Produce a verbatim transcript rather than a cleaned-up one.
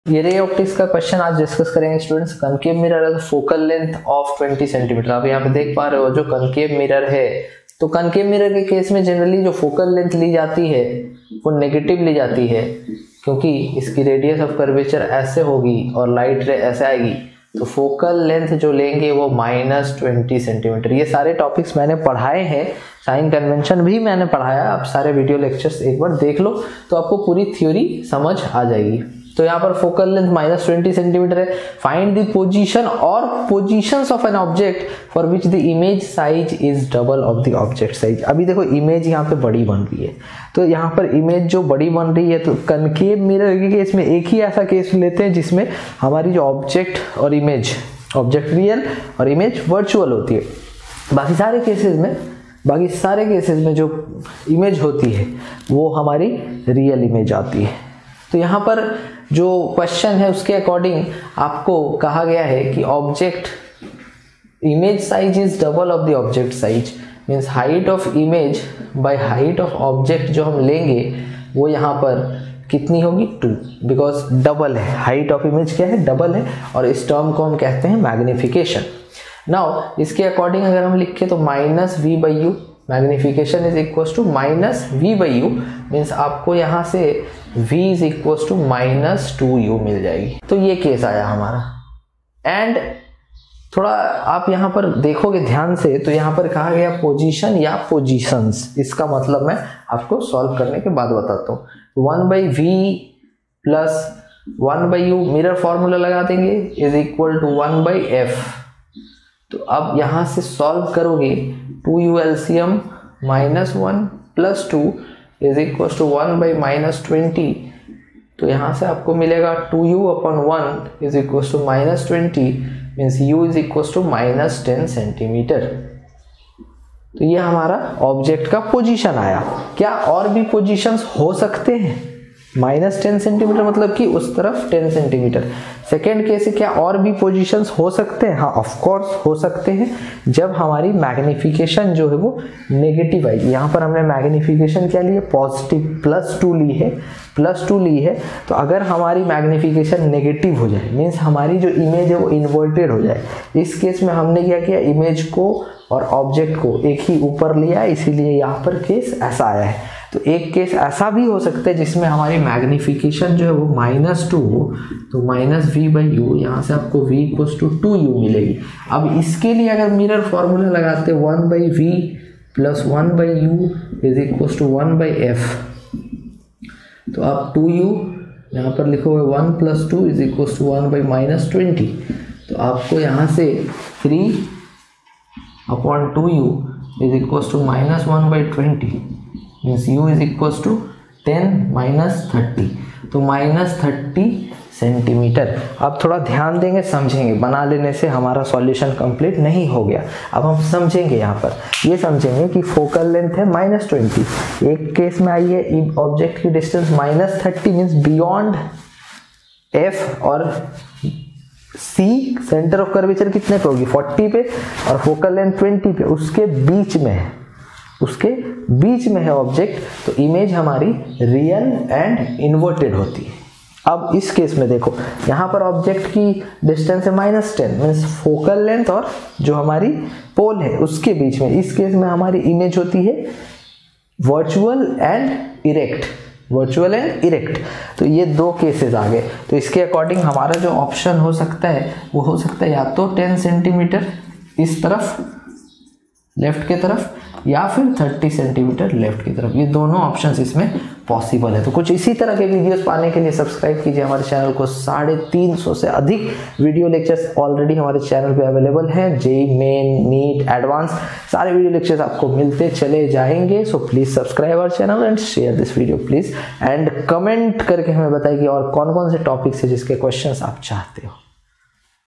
ये ray optics का question आज डिस्कस करेंगे स्टूडेंट्स। कनकेव मिरर है focal length of twenty centimetre. आप यहाँ पे देख पा रहे हो जो कनकेव मिरर है, तो कनकेव मिरर के केस में जनरली जो फोकल लेंथ ली जाती है वो नेगेटिव ली जाती है, क्योंकि इसकी रेडियस ऑफ कर्वेचर ऐसे होगी और लाइट रे ऐसे आएगी, तो फोकल लेंथ जो लेंगे वो माइनस ट्वेंटी सेंटीमीटर। ये सारे टॉपिक्स मैंने पढ़ाए हैं, साइन कन्वेंशन भी मैंने पढ़ाया। आप सारे वीडियो लेक्चर्स एक बार देख लो तो आपको पूरी थ्योरी समझ आ जाएगी। तो यहाँ पर focal length minus twenty centimetre है। फाइंड द पोजीशन और positions of an object for which the image size is double of the object size. अभी देखो इमेज यहाँ पे बड़ी बन रही है, तो यहाँ पर इमेज जो बड़ी बन रही है, तो कनकेव मिरर के केस में एक ही ऐसा केस लेते हैं जिसमें हमारी जो ऑब्जेक्ट और इमेज, ऑब्जेक्ट रियल और इमेज वर्चुअल होती है। बाकी सारे केसेस में बाकी सारे केसेस में जो इमेज होती है वो हमारी रियल इमेज आती है। तो यहाँ पर जो क्वेश्चन है उसके अकॉर्डिंग आपको कहा गया है कि object image size is double of the object size, means height of image by height of object जो हम लेंगे वो यहाँ पर कितनी होगी, टू, बिकॉज डबल है। हाइट ऑफ इमेज क्या है, डबल है, और इस टर्म को हम कहते हैं मैग्निफिकेशन। नाउ इसके अकॉर्डिंग अगर हम लिखें तो minus v by u, magnification is equal to minus v by u, means आपको यहाँ से v is equal to minus two u मिल जाएगी। तो ये केस आया हमारा। एंड थोड़ा आप यहाँ पर देखोगे ध्यान से, तो यहाँ पर कहा गया पोजीशन या पोजीशंस। इसका मतलब मैं आपको सॉल्व करने के बाद बताता हूँ। One by v plus one by u, mirror formula लगा देंगे, is equal to one by f. तो अब यहाँ से सॉल्व करोगे, two u LCM minus one plus two is equal to one by minus twenty. तो यहाँ से आपको मिलेगा two u upon one is equal to minus twenty, means u is equal to minus ten centimetre. तो ये हमारा object का position आया। क्या और भी पोजीशंस हो सकते हैं? माइनस टेन सेंटीमीटर मतलब कि उस तरफ टेन सेंटीमीटर। सेकेंड केस है, क्या और भी पोजीशंस हो सकते हैं? हाँ, ऑफ कोर्स हो सकते हैं, जब हमारी मैग्निफिकेशन जो है वो नेगेटिव आएगी। यहाँ पर हमने मैग्निफिकेशन क्या ली है, पॉजिटिव, प्लस टू ली है, प्लस टू ली है। तो अगर हमारी मैग्निफिकेशन नेगेटिव हो जाए, मीन्स हमारी जो इमेज है वो इन्वर्टेड हो जाए। इस केस में हमने क्या किया, इमेज को और ऑब्जेक्ट को एक ही ऊपर लिया, इसीलिए यहाँ पर केस ऐसा आया है। तो एक केस ऐसा भी हो सकता है जिसमें हमारी मैग्निफिकेशन जो है वो माइनस टू हो, तो माइनस वी बाई यू, यहाँ से आपको v equals to two u मिलेगी। अब इसके लिए अगर मिरर फॉर्मूला लगाते one by v plus one by u is equals to one by f, तो आप टू यू यहाँ पर लिखोगे one plus two is equals to one by minus twenty. तो आपको यहाँ से three upon two u is equals to minus one by twenty, means u is equals to ten minus thirty, तो minus thirty centimetre. अब थोड़ा ध्यान देंगे, समझेंगे। बना लेने से हमारा सॉल्यूशन कंप्लीट नहीं हो गया। अब हम समझेंगे, यहाँ पर ये समझेंगे कि फोकल लेंथ है माइनस ट्वेंटी। एक केस में आई है ऑब्जेक्ट की distance minus thirty, means beyond f और सी सेंटर ऑफ कर्वेचर कितने पे होगी, फोर्टी पे, और फोकल लेंथ ट्वेंटी पे, उसके बीच में है, उसके बीच में है ऑब्जेक्ट। तो इमेज हमारी रियल एंड इन्वर्टेड होती है। अब इस केस में देखो, यहाँ पर ऑब्जेक्ट की डिस्टेंस है minus ten, means focal length और जो हमारी पोल है उसके बीच में। इस केस में हमारी इमेज होती है virtual and erect, virtual and erect. तो ये दो केसेस आ गए। तो इसके अकॉर्डिंग हमारा जो ऑप्शन हो सकता है वो हो सकता है या तो टेन सेंटीमीटर इस तरफ लेफ्ट की तरफ, या फिर थर्टी सेंटीमीटर लेफ्ट की तरफ। ये दोनों ऑप्शंस इसमें पॉसिबल है। तो कुछ इसी तरह के वीडियोस पाने के लिए सब्सक्राइब कीजिए हमारे चैनल को। साढ़े तीन सौ से अधिक वीडियो लेक्चर्स ऑलरेडी हमारे चैनल पे अवेलेबल हैं। जेई मेन, नीट, एडवांस, सारे वीडियो लेक्चर्स आपको मिलते चले जाएंगे। So please subscribe our channel and share this video please, and comment करके हमें बताइए और कौन कौन से टॉपिक्स है जिसके क्वेश्चंस आप चाहते हो।